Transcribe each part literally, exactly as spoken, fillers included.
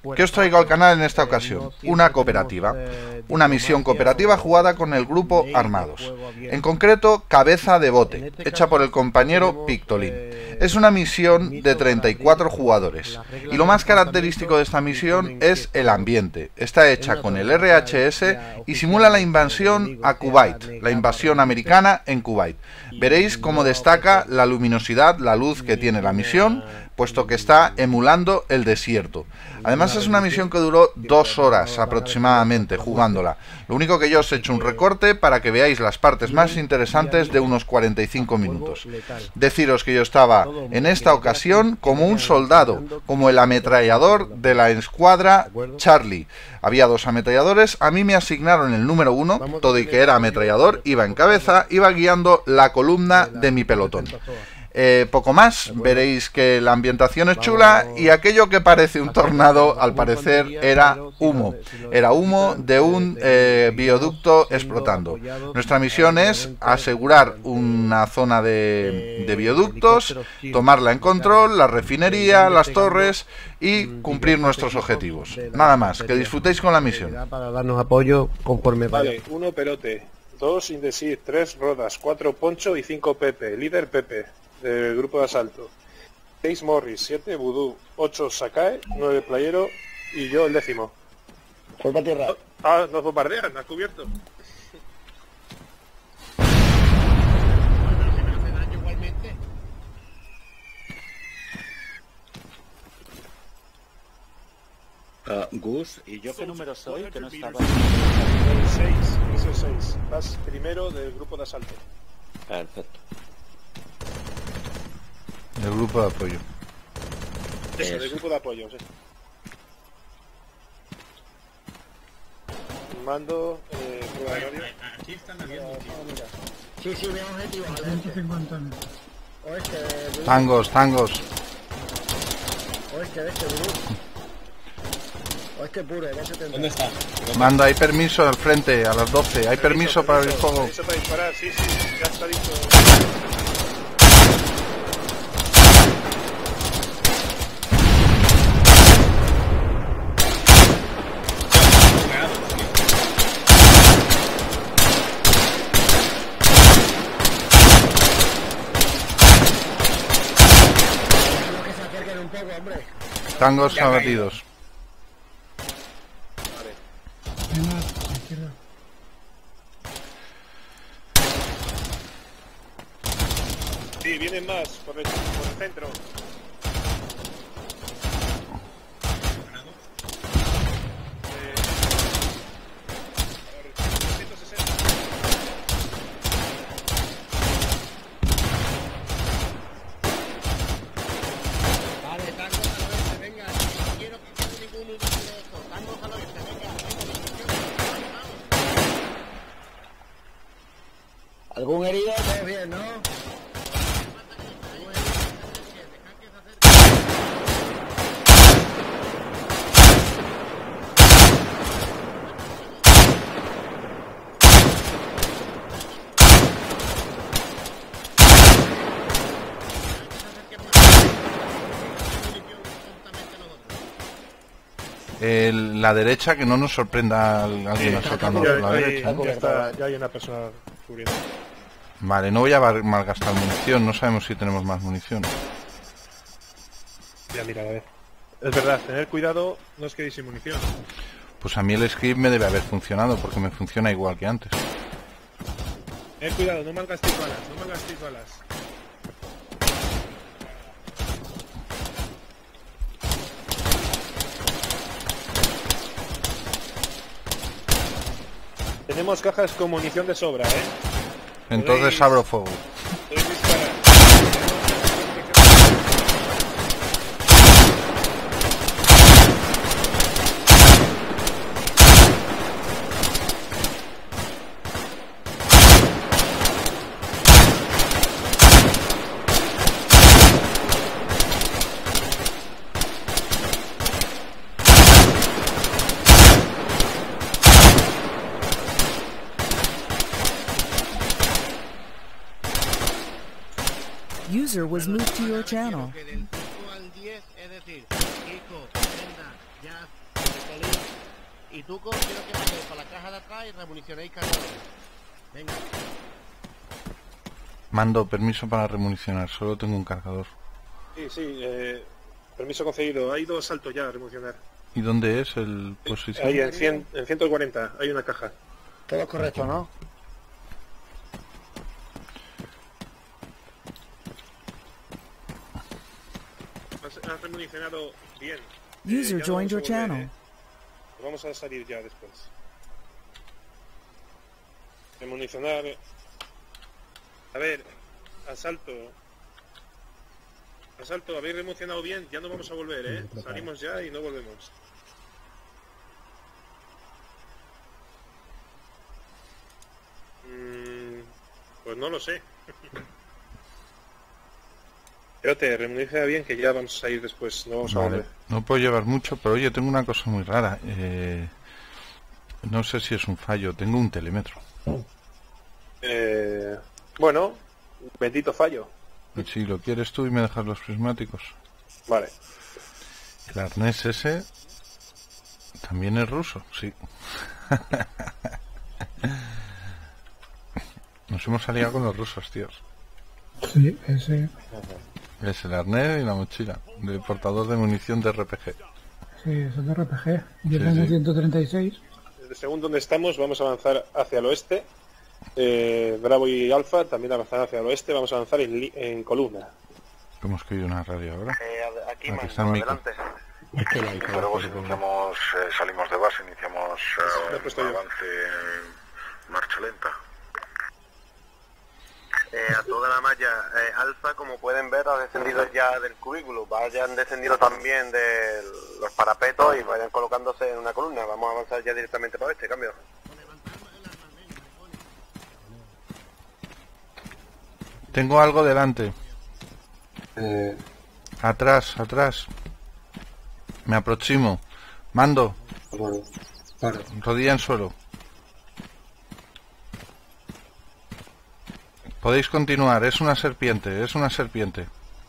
¿Qué os traigo al canal en esta ocasión? Una cooperativa. Una misión cooperativa jugada con el grupo Armados. En concreto, Cabeza de Bote, hecha por el compañero Pictolin. Es una misión de treinta y cuatro jugadores. Y lo más característico de esta misión es el ambiente. Está hecha con el R H S y simula la invasión a Kuwait, la invasión americana en Kuwait. Veréis cómo destaca la luminosidad, la luz que tiene la misión, puesto que está emulando el desierto. Además es una misión que duró dos horas aproximadamente jugándola. Lo único que yo os he hecho un recorte para que veáis las partes más interesantes de unos cuarenta y cinco minutos. Deciros que yo estaba en esta ocasión como un soldado, como el ametrallador de la escuadra Charlie. Había dos ametralladores, a mí me asignaron el número uno, todo y que era ametrallador, iba en cabeza, iba guiando la columna de mi pelotón. Eh, poco más, veréis que la ambientación es chula y aquello que parece un tornado al parecer era humo, era humo de un eh, bioducto explotando. Nuestra misión es asegurar una zona de, de bioductos, tomarla en control, la refinería, las torres y cumplir nuestros objetivos. Nada más, que disfrutéis con la misión. Para darnos apoyo conforme vale, uno Perote, dos Indesit, tres Rodas, cuatro Poncho y cinco Pepe, líder Pepe del grupo de asalto, seis Morris, siete Vudú, ocho Sakae, nueve Playero y yo el décimo. Fue para tierra. Ah, nos bombardean, has cubierto. Uh, Gus, ¿y yo qué número soy? Que no estaba... El seis, es el seis. Vas primero del grupo de asalto. Perfecto. El grupo de apoyo. Eso, Eso. del grupo de apoyo, sí. Mando, eh, prueba de radio. Aquí están habiendo, sí, sí, veo objetivo. ciento cincuenta. Oeste, tangos, tangos. Oeste, este, Oeste puro, ¿dónde está? Manda, hay permiso al frente, a las doce. Hay permiso, permiso para abrir fuego. Permiso para disparar, sí, sí, ya está dicho. Tangos abatidos. Sí, vienen más por el, por el centro. Eh, ciento sesenta. Vale, tangos al oeste, venga. No quiero que quede ninguno de estos. Tangos al oeste, venga. ¿Algún herido? Todo bien, ¿no? El, la derecha, que no nos sorprenda alguien asaltando ya, la hay, derecha. Ya, está, ya hay una persona cubriendo. Vale, no voy a malgastar munición, no sabemos si tenemos más munición. Ya, mira, a ver. Es verdad, tener cuidado, no os quedéis sin munición. Pues a mí el script me debe haber funcionado, porque me funciona igual que antes. Tener cuidado, no malgastéis balas, no malgastéis balas. Tenemos cajas con munición de sobra, ¿eh? Entonces abro fuego. Podéis disparar. User was moved to your channel. Que del cinco al diez, es decir, Kiko, Brenda, Ya, Pictolín. Y tú, quiero que vayáis para la caja de atrás y remunicionéis cargadores. Venga. Mando, permiso para remunicionar, solo tengo un cargador. Sí, sí, eh, permiso concedido. Hay dos saltos ya a remunicionar. ¿Y dónde es el posición? Ahí en, cien, en ciento cuarenta hay una caja. Todo correcto, ¿no? Has, has remunicionado bien. User Eh, ya joined no your vamos a volver, channel. eh. Vamos a salir ya después. Remunicionar. A ver, asalto. Asalto, habéis remunicionado bien, ya no vamos a volver, ¿eh? Salimos ya y no volvemos. Mm, pues no lo sé. Pero te remunicina bien que ya vamos a ir después, no vamos a Vale. volver. No puedo llevar mucho, pero oye, tengo una cosa muy rara. Eh, no sé si es un fallo, tengo un telémetro. Eh, bueno, bendito fallo. Si lo quieres tú y me dejas los prismáticos. Vale. El arnés ese también es ruso, sí. Nos hemos aliado con los rusos, tíos. Sí, ese. Es el arnés y la mochila de portador de munición de R P G. Sí, eso es de R P G. Yo Sí, tengo sí. ciento treinta y seis. Según donde estamos, vamos a avanzar hacia el oeste. Eh, Bravo y Alfa también avanzan hacia el oeste. Vamos a avanzar en, li- en columna. Hemos caído una radio ahora. Eh, aquí, Aquí mando, está el micro. adelante. Luego iniciamos, eh, salimos de base, iniciamos eh, Lo he puesto un yo. avance en marcha lenta. Eh, a toda la malla, eh, Alfa, como pueden ver, ha descendido ya del cubículo. Vayan descendiendo también de los parapetos y vayan colocándose en una columna. Vamos a avanzar ya directamente para este cambio. Tengo algo delante. Eh, Atrás, atrás. Me aproximo. Mando. bueno, para. Rodilla en suelo. Podéis continuar. Es una serpiente. Es una serpiente.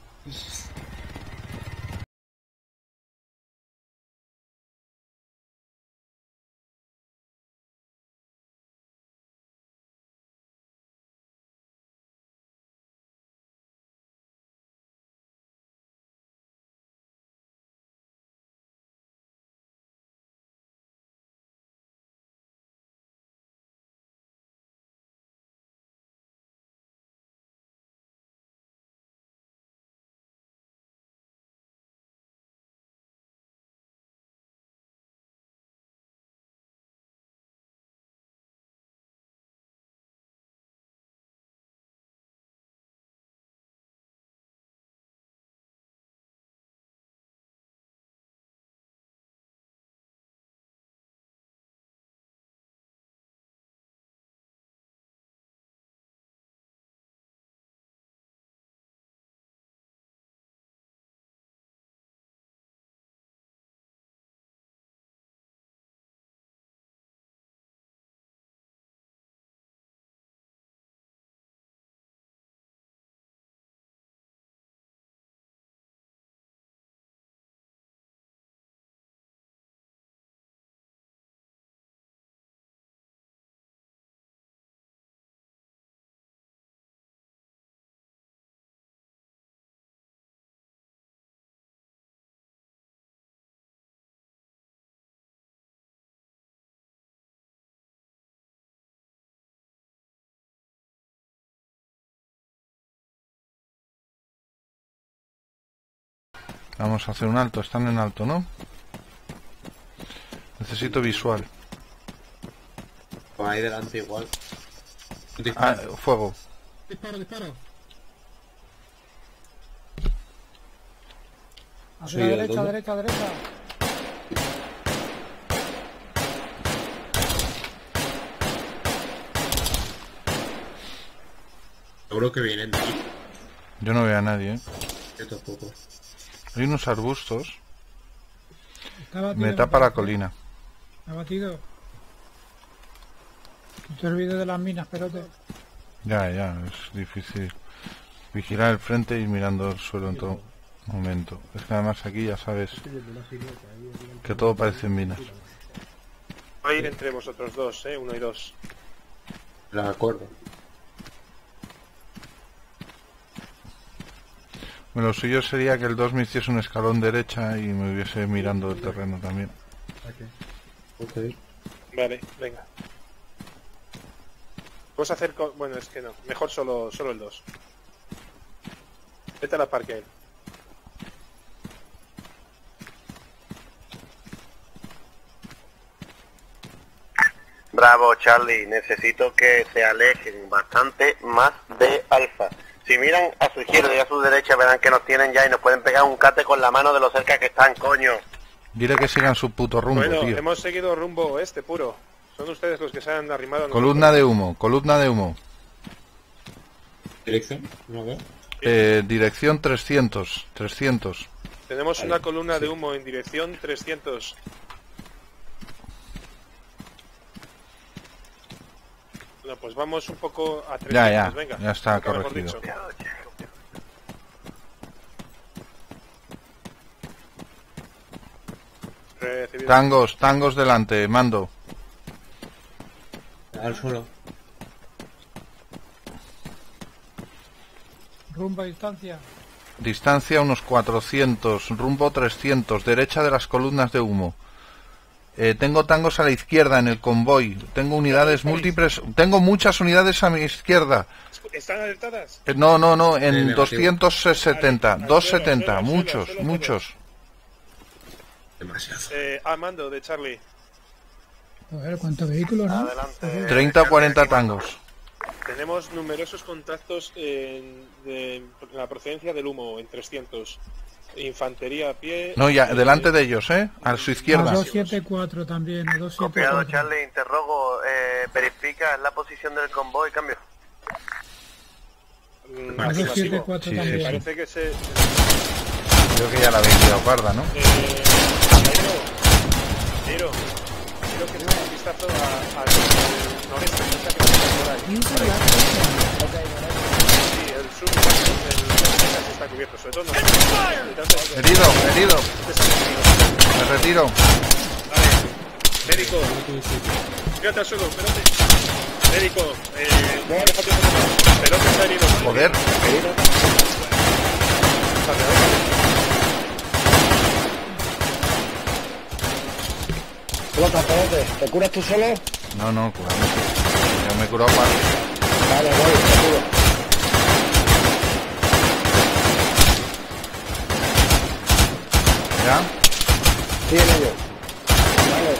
Vamos a hacer un alto. Están en alto, ¿no? Necesito visual. Pues ahí delante igual. Ah, fuego. Disparo, disparo. Hacia Sí, la ¿a derecha, dónde? derecha, derecha. Seguro que vienen de aquí. Yo no veo a nadie, ¿eh? Yo tampoco. Hay unos arbustos. Está batido, Me tapa la colina. Ha batido. No te olvides de las minas, perote. Ya, ya. Es difícil vigilar el frente y mirando el suelo en todo. Momento. Es que además aquí ya sabes que todo parece en minas. Va a ir entre vosotros dos, eh, uno y dos. De acuerdo. Bueno, lo suyo sería que el dos me hiciese un escalón derecha y me hubiese mirando el terreno también. Ok. Vale, venga. Vamos a hacer... co- Bueno, es que no. Mejor solo, solo el dos. Vete a la parque. Bravo, Charlie. Necesito que se alejen bastante más de Alfa. Si miran a su izquierda y a su derecha verán que nos tienen ya y nos pueden pegar un cate con la mano de lo cerca que están, coño. Dile que sigan su puto rumbo, Bueno, tío. hemos seguido rumbo oeste puro. Son ustedes los que se han arrimado a Columna nosotros. de humo, columna de humo. ¿Dirección? ¿No veo? Eh, dirección trescientos, trescientos. Tenemos Vale, una columna de sí. humo en dirección trescientos. Bueno, pues vamos un poco a trescientos, Ya, ya, venga. ya está Nunca mejor corregido. dicho. Recibido. Tangos, tangos delante, mando. Al suelo. Rumbo a distancia. Distancia unos cuatrocientos, rumbo trescientos, derecha de las columnas de humo. Eh, tengo tangos a la izquierda en el convoy. Tengo unidades múltiples. Tengo muchas unidades a mi izquierda. ¿Están alertadas? Eh, no, no, no, Eh, en negativo. doscientos setenta, Al suelo, doscientos al setenta, suelo, al suelo, muchos, al suelo, muchos. Demasiado. Eh, a mando de Charlie. Joder, ¿cuántos vehículos, no? Adelante. treinta o cuarenta tangos. Tenemos numerosos contactos en, de, en la procedencia del humo en trescientos. Infantería a pie. No, ya, eh, delante de ellos, ¿eh? A su A izquierda. doscientos setenta y cuatro también, a doscientos setenta y Copiado, cuatro. Charlie. Interrogo. Eh, verifica la posición del convoy. Cambio. mm, A doscientos setenta y afirmativo. cuatro Sí, sí, también. sí. Parece que se... Creo que ya la habéis liado parda, ¿no? Eh, Jairo, Jairo, quiero que le dé un vistazo a- al noreste, que está que está por ahí. Sí, el sur, el sur está cubierto, sobre todo noreste. Herido, herido. Me retiro. Vale, médico, fíjate al suelo, espérate. Médico, eh, déjate un poco más. Pelote está herido. Joder. Vale, vale. Pelota, pelote, ¿te curas tú solo? No, no, curamos. Yo me he curado para... Vale, voy, te curo. ¿Ya? Sí, en ello. Vale.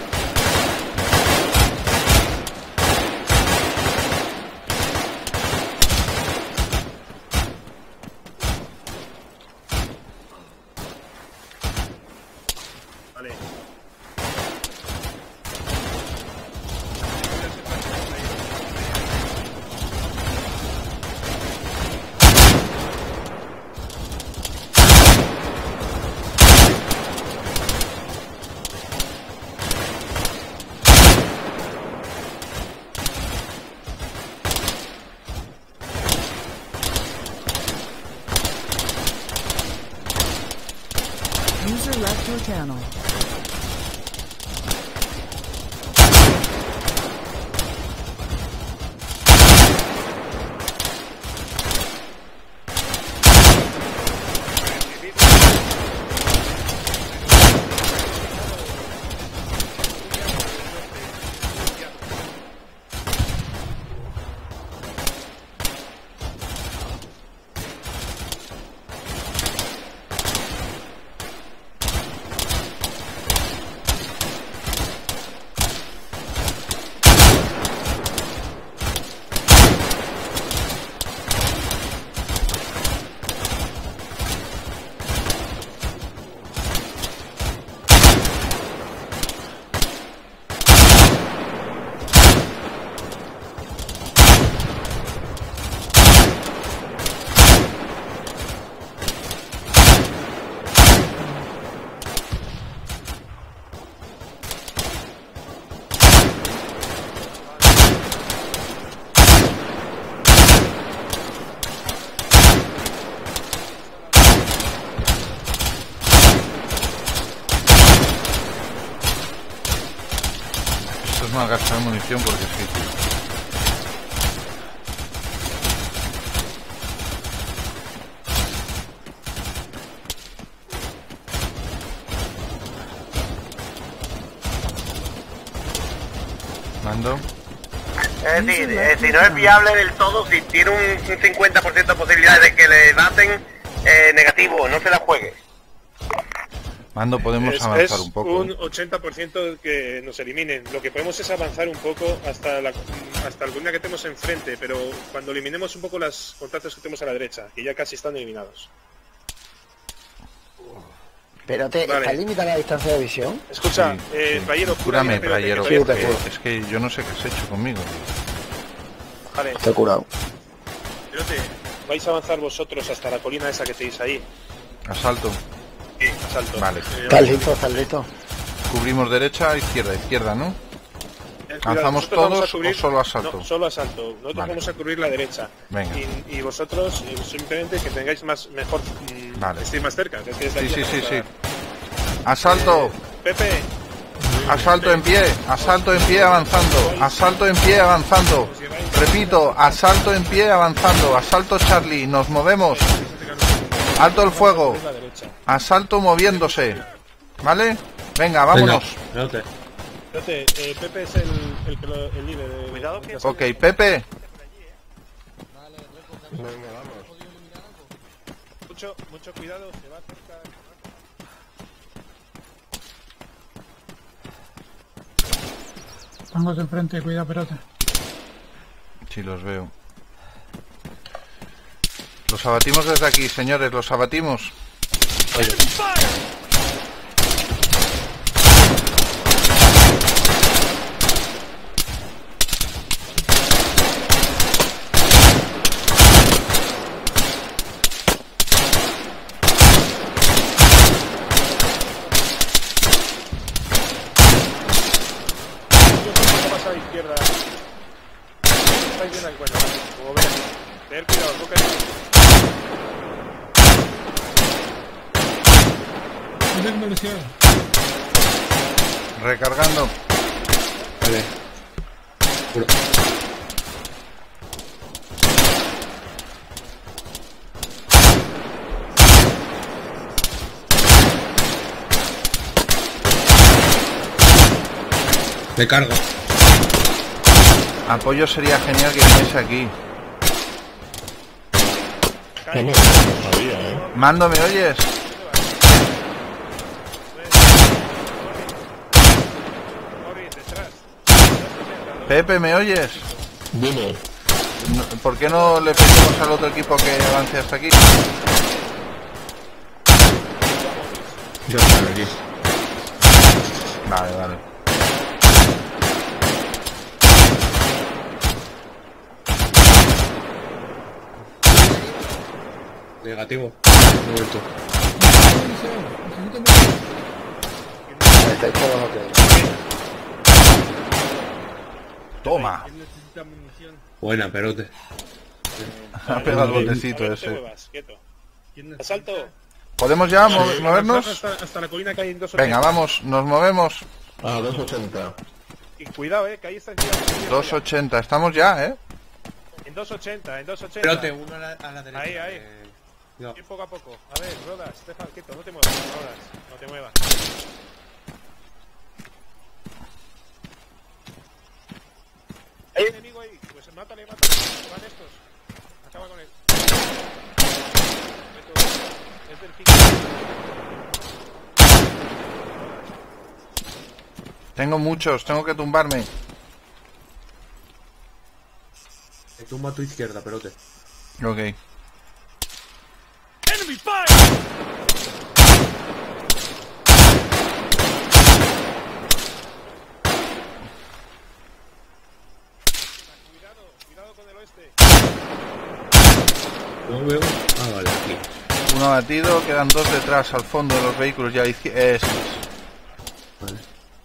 Vale. User left your channel. malgastar munición porque sí. Mando. Es decir, eh, si no es viable del todo, si tiene un, un cincuenta por ciento de posibilidades de que le daten, eh, negativo, no se la juegue. Mando, podemos es, avanzar es un poco. un ochenta por ciento que nos eliminen. Lo que podemos es avanzar un poco hasta la hasta alguna que tenemos enfrente, pero cuando eliminemos un poco las contactos que tenemos a la derecha, que ya casi están eliminados. Pero te, Vale. ¿está limitada la distancia de visión? Escucha, Sí, eh, sí. playero, Cúrame, cúrame, playero. espérate, que Sí, todavía te Es que yo no sé qué has hecho conmigo, tío. Vale, Estoy curado. espérate, vais a avanzar vosotros hasta la colina esa que tenéis ahí. Asalto. Sí, asalto. Vale. Eh, ¿Estás listo? ¿Estás listo? Cubrimos derecha, izquierda, izquierda, ¿no? eh, cuidado, ¿Avanzamos nosotros vamos a todos cubrir- o solo asalto? No, solo asalto. Nosotros Vale. vamos a cubrir la derecha. Venga. Y, y vosotros eh, simplemente que tengáis más mejor mm, Vale. estéis más cerca. Que es que desde Sí, aquí sí, sí, vamos sí. a- Asalto. Eh, Pepe, Asalto en pie, asalto en pie avanzando, asalto en pie avanzando. Repito, asalto en pie avanzando, asalto Charlie, nos movemos. Alto el fuego, es la derecha. asalto moviéndose. ¿Vale? Venga, vámonos. Pelote. Espérate, eh, Pepe es el, el, que lo- el líder. De, Cuidado que- Ok, Pepe. Mucho, mucho cuidado, se va a acercar. Tangos de enfrente, cuidado, perote. Sí, los veo. Los abatimos desde aquí, señores, los abatimos. Un poco más a la izquierda. Estáis bien ahí, bueno, como vean. Tener cuidado, boca No tengo velocidad. Recargando. Vale. Puro. Me cargo. Apoyo sería genial que viniese aquí. Mando, ¿me oyes? Morris, detrás. Pepe, ¿me oyes? Dime. No- ¿Por qué no le pedimos al otro equipo que avance hasta aquí? Yo estoy aquí. Vale, vale. Negativo. Me he vuelto. Estáis todos ok. Toma. ¿Quién necesita munición? Buena, pelote. Ha pegado el A ver, botecito no te ese. muevas, quieto. Asalto. ¿Podemos ya mo- movernos? Hasta, hasta la colina que hay en dos Venga, vamos, nos movemos. Ah, dos ochenta. Y cuidado, eh, que ahí está encima. dos ochenta, estamos ya, ¿eh? En dos ochenta, en dos ochenta. Pelote, uno a la, a la derecha. Ahí, ahí. Eh, cuidado. Ir poco a poco. A ver, Rodas, deja quieto, no te muevas, Rodas, no te muevas. ¿Hay enemigo ahí? Pues mátale, mátale. Van estos. Acaba con él. Esto es del pico. Tengo muchos, tengo que tumbarme. Te tumba a tu izquierda, pelote. Ok. Enemy fire! Cuidado, cuidado con el oeste. No veo. Ah, vale, aquí. Uno abatido, quedan dos detrás al fondo de los vehículos ya. izquier- Eso es. Vale.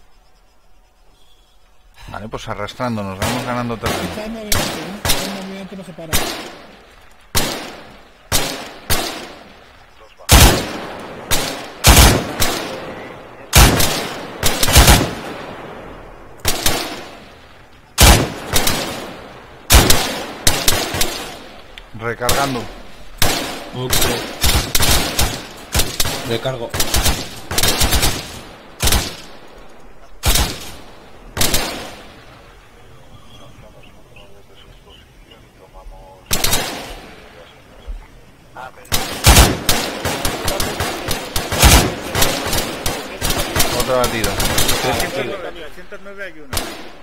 Vale, pues arrastrándonos, vamos ganando terreno. Está en movimiento, ¿eh? Está en movimiento, no se para. Recargando. Ok. Recargo. Otra batida. trescientos nueve hay uno.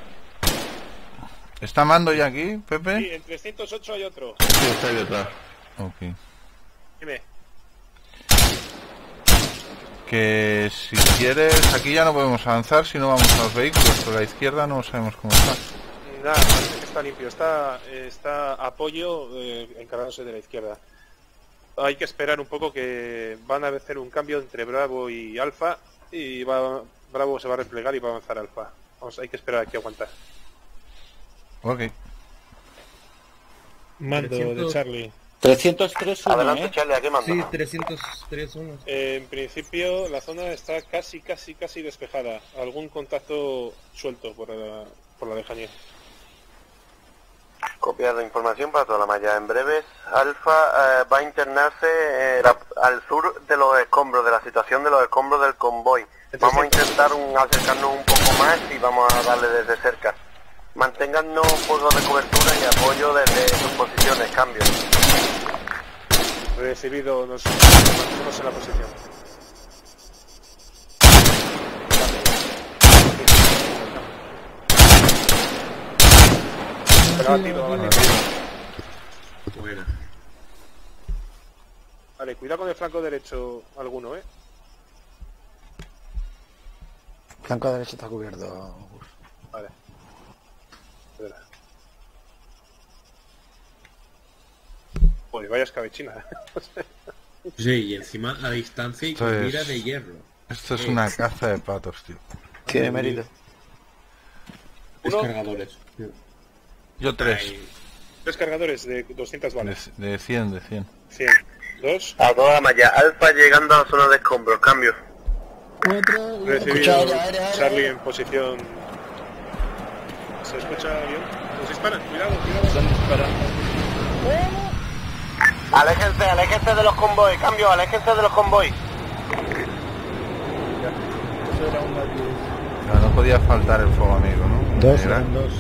¿Está Mando ya aquí, Sí, Pepe? en trescientos ocho hay otro. Sí, está ahí detrás. Ok. Dime. Que si quieres, aquí ya no podemos avanzar si no vamos a los vehículos. Por la izquierda no sabemos cómo está. Nada, parece que está limpio. Está, está apoyo eh, encargándose de la izquierda. Hay que esperar un poco, que van a hacer un cambio entre Bravo y Alfa, y va, Bravo se va a replegar y va a avanzar Alfa. Vamos, hay que esperar aquí a aguantar. Ok. Mando trescientos de Charlie. trescientos tres uno, Adelante, ¿eh? Charlie, ¿a qué mando? Sí, trescientos tres uno. Eh, en principio la zona está casi, casi, casi despejada. Algún contacto suelto por la, por la lejanía. Copia de información para toda la malla. En breves, Alfa eh, va a internarse eh, la- al sur de los escombros, de la situación de los escombros del convoy. Vamos a intentar un- acercarnos un poco más y vamos a darle desde cerca. Manténgannos fuego de cobertura y apoyo desde sus posiciones. Cambio. Recibido, nos mantenemos en la posición. Abatido, abatido. Buena. Vale, cuidado con el flanco derecho alguno, ¿eh? Flanco derecho está cubierto. Vale. Espera. Joder, vaya escabechina. Sí, y encima a distancia y Esto con es- mira de hierro. Esto es una caza de patos, tío. Tiene mérito. Uno. Descargadores. Yo tres. Hay tres cargadores de doscientas De, balas. de cien, de cien. cien. Dos. A toda la malla. Alfa llegando a la zona de escombros. Cambio. Cuatro. Recibido. Escucha, aire, aire, aire. Charlie en posición. ¿Se escucha bien? Nos disparan. Cuidado, cuidado. Aléjense, aléjense de los convoys. Cambio, aléjense de los convoys. No, no podía faltar el fuego amigo, ¿no? Dos, Era eran dos.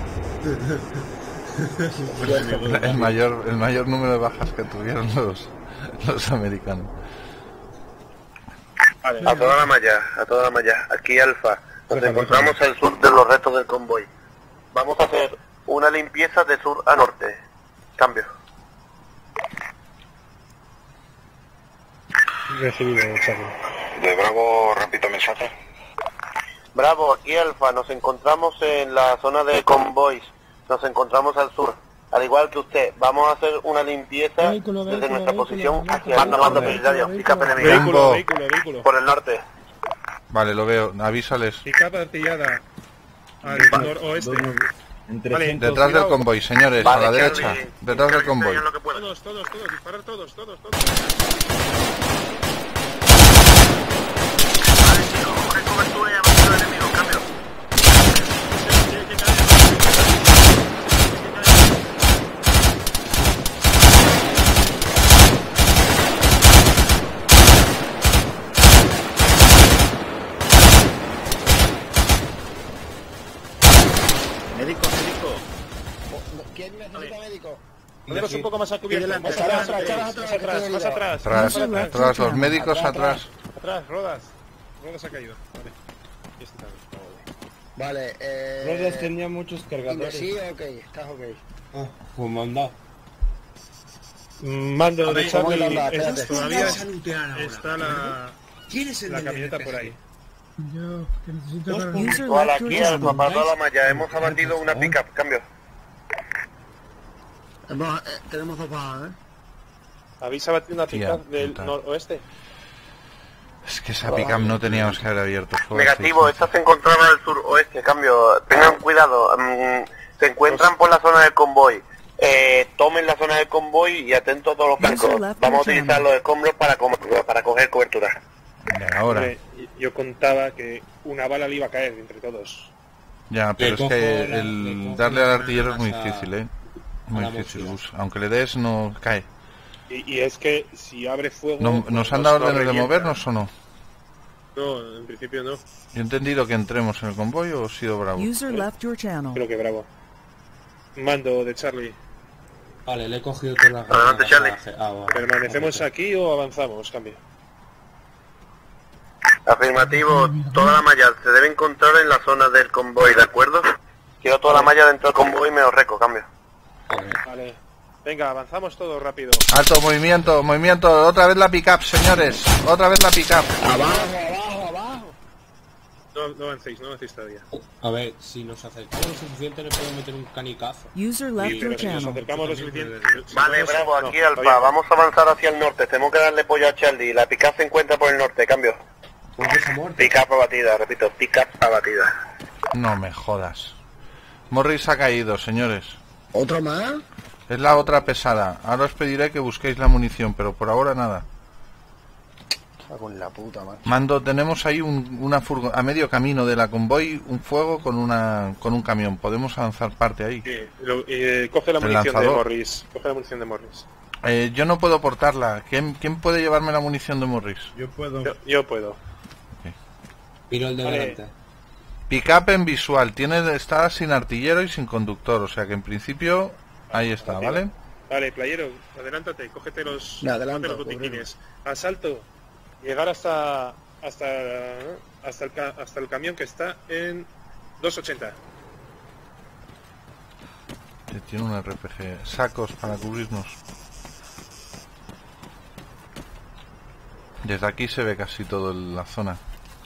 el, el mayor, el mayor número de bajas que tuvieron los, los americanos. Vale. A toda la malla, a toda la malla. Aquí Alfa. Nos encontramos al sur de los restos del convoy. Vamos a hacer una limpieza de sur a norte. Cambio. Recibido, Charlie. De Bravo, repito mensaje. Bravo, aquí Alfa. Nos encontramos en la zona de convoys. Nos encontramos al sur. Al igual que usted, vamos a hacer una limpieza Vehículo, desde vehículo, nuestra vehículo, posición vehículo. hacia mando, mando, prioritario. Pick-up enemiga. Vehículo, Campo. vehículo, vehículo. Por el norte. Vale, lo veo. Avísales. Pick-up artillada. Al noroeste. Vale, Detrás del cuidado. convoy, señores, Vale, a la Charlie, derecha. Detrás del Charlie, convoy. enseñan lo que puedan. Todos, todos, todos. Disparar todos, todos, todos. Vale, chicos, coge cobertura y avanza al enemigo. Cambio. Médico, médico. ¿Quién necesita médico? Ponemos un poco más a cubierto. delante, Más atrás, atrás, atrás, más atrás, atrás, atrás, más atrás. Atrás, atrás, los médicos atrás. Atrás, Rodas. Rodas ha caído. Vale. Y este también. Vale, eh... Rodas tenía muchos cargadores. Sí, ok, estás ok. Ah, pues manda. Mando A ver, de ¿cómo Charlie. que lo anda? es- Espérate. Todavía Vas a lootear ahora, está la, ¿Quién es el la del camioneta N P C? por ahí. Yo, que necesito Dos para... puntos. Igual aquí Alfa, para toda la malla. Hemos abatido una pick-up. Cambio. Hemos, eh, tenemos dos bajas, ¿eh? ¿Habéis abatido una Tía, pick-up del puta. noroeste? Es que esa picam no teníamos que haber abierto fuego. Negativo, esta se encontraba al sur-oeste. Cambio. Tengan cuidado. mm, se encuentran por la zona del convoy. Eh, tomen la zona del convoy y atentos a todos los flancos. Vamos a utilizar los escombros para, com- para coger cobertura. Ya, ahora. Hombre, yo contaba que una bala le iba a caer entre todos. Ya, pero Le es que cojo la- le el cojo darle al la artillero es muy masa- difícil, ¿eh? Muy difícil, Gus. Aunque le des, no cae. Y, y es que si abre fuego... No, ¿Nos han dado órdenes de movernos o no? No, en principio no. Yo he entendido que entremos en el convoy o he sido Bravo. User left your channel. Creo que Bravo. Mando de Charlie. Vale, le he cogido todas las... Adelante, Charlie. Ah, vale. ¿Permanecemos aquí o avanzamos? Cambio. Afirmativo, toda la malla se debe encontrar en la zona del convoy, ¿de acuerdo? Quiero toda la malla dentro del convoy y me os reco, cambio. Vale. Venga, avanzamos todo rápido. Alto, movimiento, movimiento. Otra vez la pick-up, señores. Otra vez la pick-up. Abajo, abajo, abajo. No, no avancéis, no avancéis todavía. A ver, si nos acercamos lo suficiente le podemos meter un canicazo. User left Sí, your pero si nos channel. acercamos lo suficiente... si Vale, no, Bravo, no, aquí no, Alfa, todavía no. vamos a avanzar hacia el norte, tenemos que darle pollo a Charlie, la pick-up se encuentra por el norte, cambio. Pick-up abatida, repito, pick-up abatida. No me jodas. Morris ha caído, señores. ¿Otro más? Es la otra pesada. Ahora os pediré que busquéis la munición, pero por ahora nada. Cago en la puta, macho. Mando, tenemos ahí un, una furgo a medio camino de la convoy, un fuego con una con un camión. Podemos avanzar parte ahí. Sí, lo- eh, coge la El munición de lanzador. Morris. Coge la munición de Morris. Eh, yo no puedo portarla. ¿Quién, ¿Quién puede llevarme la munición de Morris? Yo puedo. Yo, yo puedo. Miro el de Vale. delante. Pick-up en visual. Tiene, está sin artillero y sin conductor. O sea que en principio ahí está, Arriba. ¿vale? Vale, playero, adelántate, cógete los, Me adelanto, cógete los botiquines. Asalto, llegar hasta hasta hasta el, ca- hasta el camión que está en dos ochenta. Que tiene un R P G. Sacos para cubrirnos. Desde aquí se ve casi toda la zona.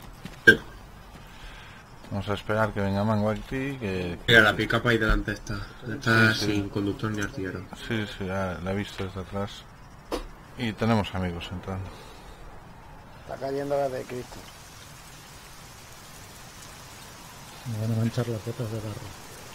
Vamos a esperar que venga Mango aquí, que... Mira, la pick-up ahí delante está. Está Sí, sí. sin conductor ni artillero. Sí, sí, ya la he visto desde atrás. Y tenemos amigos entrando. Está cayendo la de Cristo. Me van a manchar las botas de barro.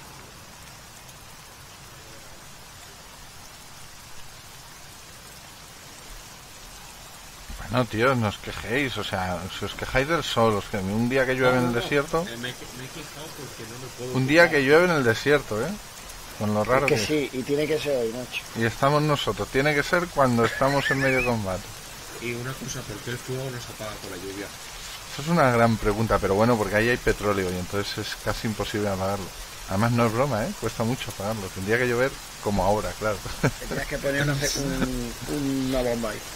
Bueno, tío, no os quejéis, o sea, si os quejáis del sol, os que un día que llueve en el desierto, Eh, me, he que- me he quejado porque no me puedo... un día que llueve en el desierto, ¿eh? Con lo raro Es que que es. sí, y tiene que ser hoy, macho. Y estamos nosotros, tiene que ser cuando estamos en medio de combate. Y una cosa, ¿por qué el fuego no se apaga con la lluvia? Eso es una gran pregunta, pero bueno, porque ahí hay petróleo y entonces es casi imposible apagarlo. Además no es broma, ¿eh? Cuesta mucho apagarlo. Tendría que llover como ahora, claro. Tendrías que poner una, un, una bomba ahí.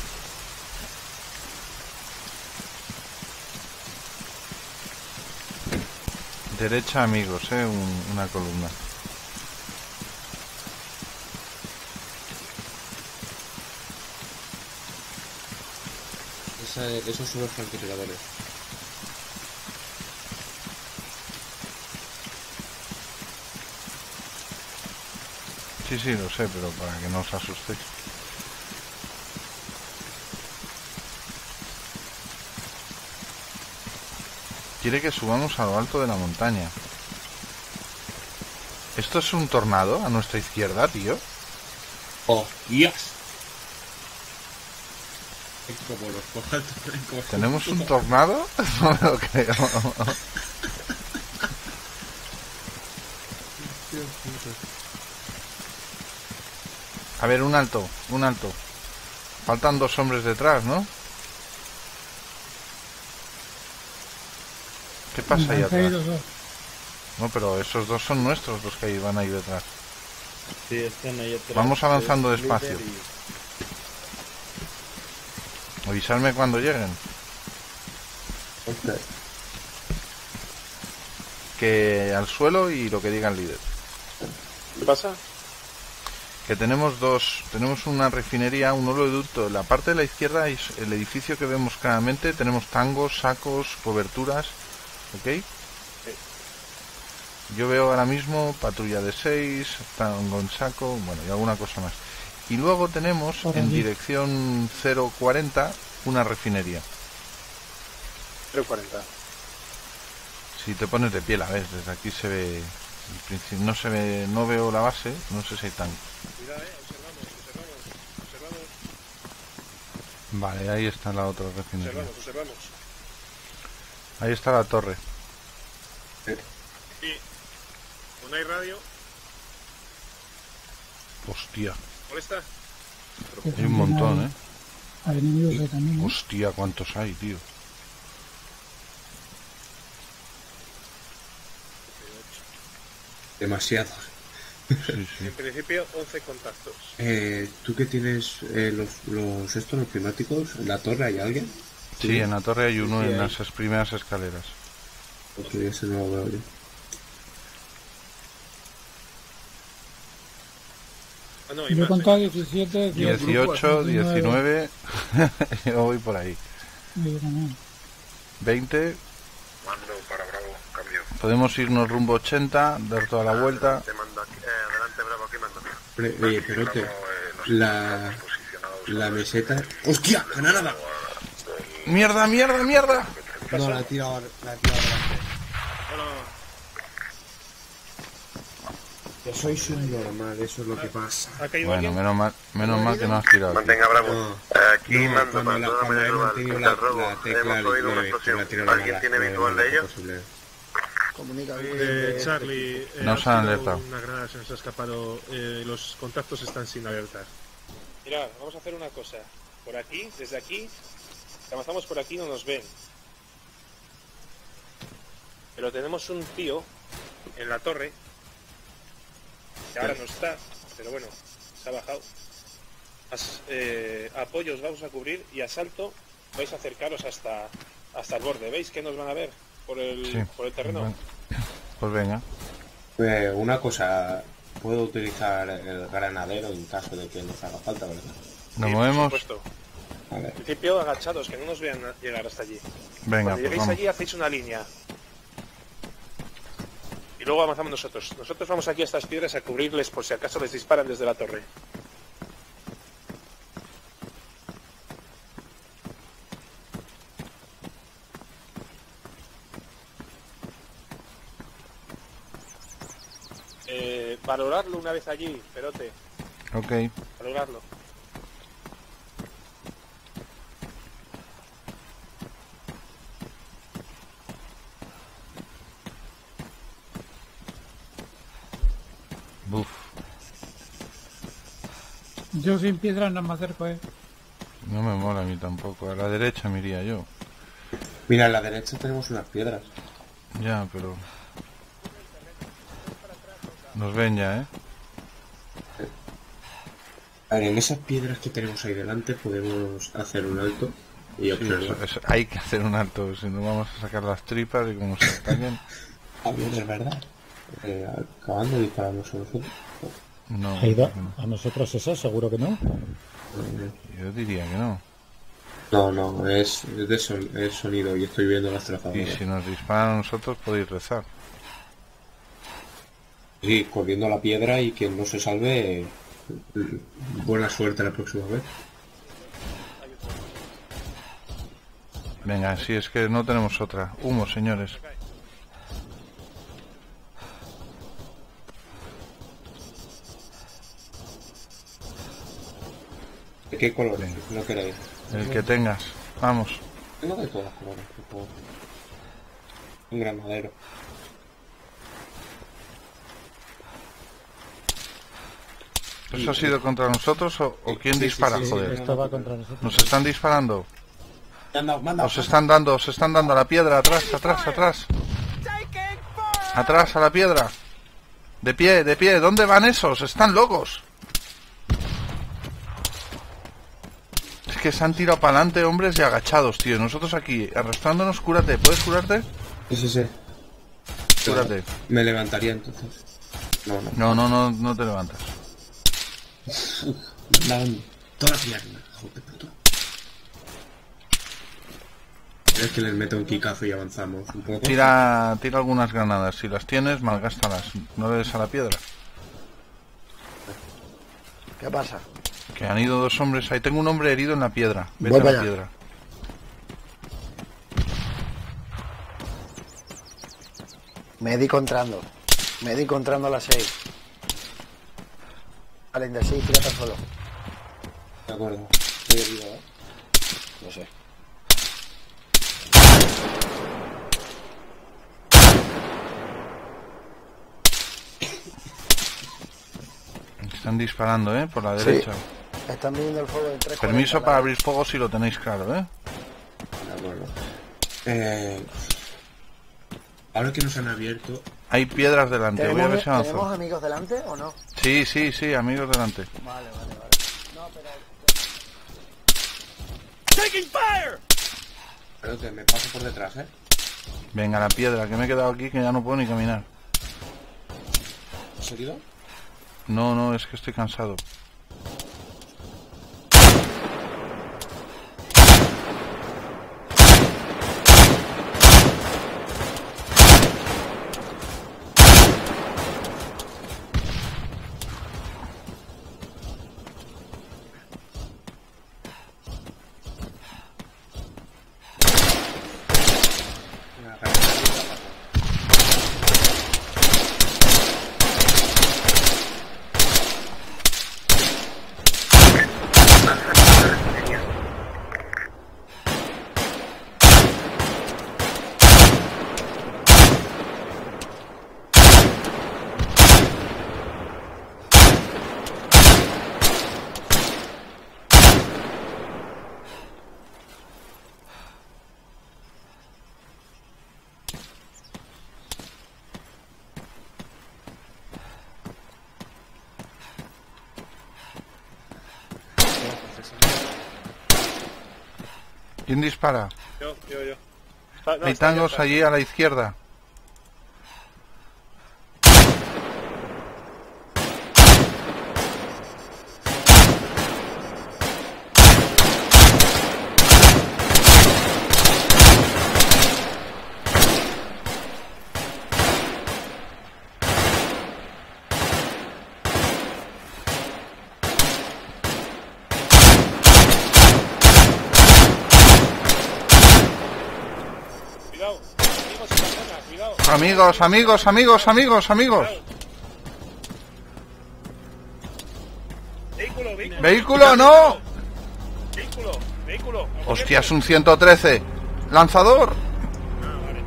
Derecha, amigos, ¿eh? Un- una columna. Esa, esos son los francotiradores. Sí, sí, lo sé, pero para que no os asustéis. Quiere que subamos a lo alto de la montaña. ¿Esto es un tornado a nuestra izquierda, tío? ¡Oh, yes! Como los coja el tren, ¿Tenemos un tornado? No me lo creo. A ver, un alto, un alto. Faltan dos hombres detrás, ¿no? ¿Qué pasa ahí Han atrás? caído dos. No, pero esos dos son nuestros, los que van ahí detrás. Sí, están ahí atrás. Vamos avanzando Es despacio. líder y- Avisarme cuando lleguen. Que al suelo y lo que diga el líder. ¿Qué pasa? Que tenemos dos, tenemos una refinería, un oleoducto. En la parte de la izquierda es el edificio que vemos claramente. Tenemos tangos, sacos, coberturas. ¿Ok? Yo veo ahora mismo patrulla de seis, tango en saco, bueno, y alguna cosa más. Y luego tenemos Por en allí. dirección cero cuarenta una refinería. cero cuarenta. Si te pones de pie la ves, desde aquí se ve, el principio, no se ve, no veo la base, no sé si hay tanque. Cuidado, eh, observamos, observamos, observamos, Vale, ahí está la otra refinería. observamos, observamos. Ahí está la torre. Sí. ¿No hay radio? Hostia. ¿Molesta? Que Hay un montón, ¿eh? Hay enemigos ahí también, ¿eh? Hostia, cuántos hay, tío. Demasiados. Sí, sí. En principio, once contactos. Eh, ¿Tú que tienes eh, los, los estos, los climáticos? ¿En la torre hay alguien? Sí, en la torre hay uno Sí, en hay. las primeras escaleras. Porque ese no lo veo yo. Ah, no, hay Yo he más, contado ¿eh? diecisiete, dieciocho, diecinueve. Yo voy por ahí. Yo también. veinte. Mando para Bravo, cambio. Podemos irnos rumbo ochenta, dar toda la vuelta. Te mando aquí, eh, adelante, Bravo, aquí mando. Pre- Oye, pero te, Bravo, eh, nos la, estamos posicionados la al meseta... ¡Hostia! ¡Granada! ¡Mierda, mierda, mierda! No, la he tirado, la he tirado delante. Yo soy subnormal, eso es lo que pasa. ¿Ha caído Bueno, alguien? menos mal, menos mal que no has tirado. aquí. Mantenga Bravo. No. Eh, aquí No, mando cuando, para la, toda cuando he Medieval. mantenido la, Del robo. la tecla Hemos oído una nueve, explosión. la tiro la ¿Alguien mala, tiene nueve, visual mala, de ello? posible. Comunica Eh, Charlie, eh, No ha se han sido alertado. una granada se nos ha escapado. Eh, los contactos están sin alertar. Mirad, vamos a hacer una cosa. Por aquí, desde aquí, si avanzamos por aquí no nos ven. Pero tenemos un tío en la torre que ahora no está, pero bueno, se ha bajado. As, eh, apoyos vamos a cubrir y asalto vais a acercaros hasta hasta el borde. ¿Veis que nos van a ver por el, Sí. por el terreno? Bueno, pues venga. Eh, una cosa, puedo utilizar el granadero en caso de que nos haga falta, ¿verdad? Nos Sí, movemos. por supuesto. Vale. En principio agachados, que no nos vean llegar hasta allí. Venga, Cuando pues lleguéis vamos. allí hacéis una línea. Y luego avanzamos nosotros. Nosotros vamos aquí a estas piedras a cubrirles por si acaso les disparan desde la torre. Eh, valorarlo una vez allí, Perote. Ok. Valorarlo. Buf. Yo sin piedras no me acerco, eh. No me mola a mí tampoco. A la derecha me iría yo. Mira, a la derecha tenemos unas piedras. Ya, pero... Nos ven ya, ¿eh? A ver, en esas piedras que tenemos ahí delante podemos hacer un alto y Sí, observar. eso- eso- hay que hacer un alto, si no vamos a sacar las tripas y como se ataquen... Ah, bien, es verdad. Eh, acabando de dispararnos a nosotros. No, ¿Ha ido no. a nosotros eso? Seguro que no. Eh, Yo diría que no. No, no, es, es de son, es sonido y estoy viendo las Y trazadoras. si nos disparan a nosotros podéis rezar. Sí, corriendo a la piedra y quien no se salve, eh, buena suerte la próxima vez. Venga, si es que no tenemos otra. Humo, señores. ¿De qué colores? No queréis. El que tengas. Vamos. Tengo de todos los colores. tipo, Un granadero. ¿Eso ha sido contra nosotros o, o quién Sí, sí, dispara? sí, sí, Joder. Esto va contra nosotros. Nos están disparando. Manda, manda. Os están dando, os están dando a la piedra. Atrás, atrás, atrás. Atrás, a la piedra. De pie, de pie. ¿Dónde van esos? Están locos. Es que se han tirado para adelante hombres y agachados, tío. Nosotros aquí, arrastrándonos. Cúrate. ¿Puedes curarte? Sí, sí, sí. Cúrate. Me levantaría entonces. No, no. No, no, no, no te levantas. Me dan toda la pierna. Joder, de puta. Es que les meto un kickazo y avanzamos un poco. Tira, tira algunas granadas. Si las tienes, malgástalas. No le des a la piedra. ¿Qué pasa? Que han ido dos hombres ahí. Tengo un hombre herido en la piedra. Vete Voy a para la allá. piedra. Médico entrando. Médico entrando a las seis. Vale, de así, tírate al suelo. De acuerdo. Estoy herido, ¿eh? No sé. Están disparando, ¿eh? Por la derecha. Sí. Están viendo el fuego del tres. Permiso para abrir fuego si lo tenéis claro, ¿eh? De acuerdo. Eh... Ahora que nos han abierto... Hay piedras delante, voy a ver si avanzo. ¿Tenemos amigos delante o no? Sí, sí, sí, amigos delante. Vale, vale, vale. No, pero... Taking fire. Espérate, me paso por detrás, ¿eh? Venga, la piedra, que me he quedado aquí que ya no puedo ni caminar. ¿Has herido? No, no, es que estoy cansado. ¿Quién dispara? Yo, yo, yo. Está, no, Hay está tangos está. allí a la izquierda. Cuidado, amigos y personas, cuidado. Amigos, amigos, amigos, amigos, amigos. Vehículo, vehículo. ¡Vehículo, no! Vehículo, vehículo. Hostia, es un ciento trece. ¡Lanzador! Ah, vale.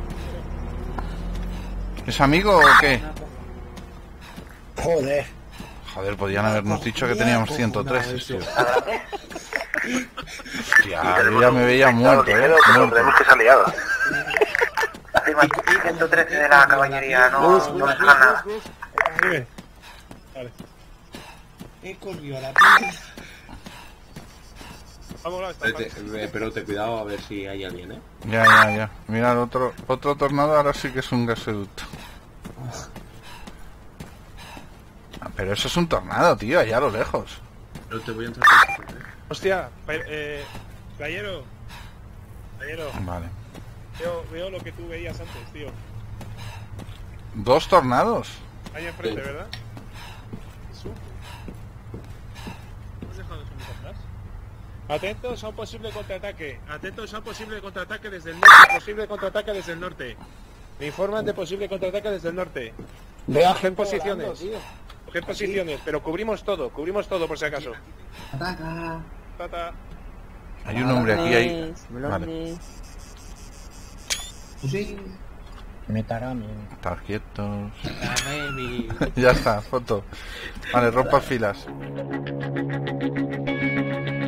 ¿Es amigo o qué? Joder. Joder, podían habernos dicho que teníamos ciento trece, tío. Hostia, yo ya me veía muerto, eh. Muerto. Tenemos que salir liado. ciento trece de la caballería, no, no les dejan nada. Dime. Vale. He corrido a la piedra. Vámonos, está Espérate, eh, pero te cuidado a ver si hay alguien, ¿eh? Ya, ya, ya. Mirad, otro, otro tornado ahora sí que es un gasoducto. Ah, pero eso es un tornado, tío, allá a lo lejos. Pero te voy a entrar por el soporte. Hostia, pe- eh, Gallero. Gallero, Vale. veo, veo lo que tú veías antes, tío. ¿Dos tornados? Ahí enfrente, Sí. ¿verdad? Eso. ¿Has dejado eso muy atrás? Atentos a un posible contraataque. Atentos a un posible contraataque desde el norte. Posible contraataque desde el norte. Me informan de posible contraataque desde el norte. Veo a Cogen gente posiciones. volando, tío. Cogen posiciones, pero cubrimos todo, cubrimos todo por si acaso. Ataca. Tata. Hay un hombre aquí, ahí. Vale. Sí. Metarami. Estar quietos. Ya está, foto. Vale, rompa filas.